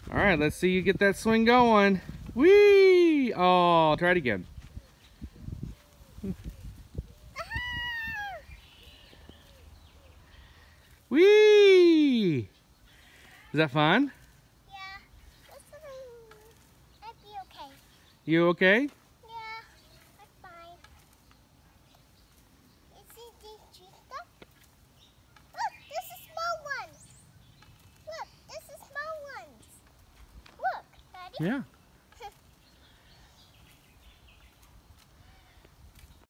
All right, let's see you get that swing going. Whee! Oh, try it again. Whee! Is that fun? Yeah. I'd be okay. You okay? Yeah, I'm fine. You see these chica? Look, this is small ones. Look, this is small ones. Look, Daddy. Yeah.